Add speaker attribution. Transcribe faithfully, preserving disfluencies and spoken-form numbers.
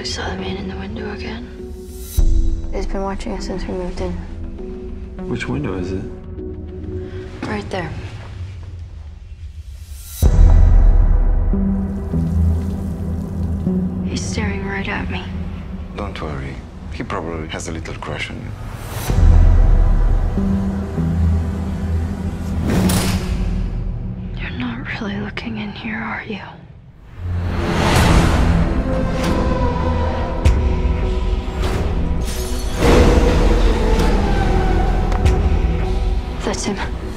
Speaker 1: I saw the man in the window again. He's been watching us since we moved in.
Speaker 2: Which window is it?
Speaker 1: Right there. He's staring right at me.
Speaker 3: Don't worry. He probably has a little crush on you.
Speaker 1: You're not really looking in here, are you? That's him.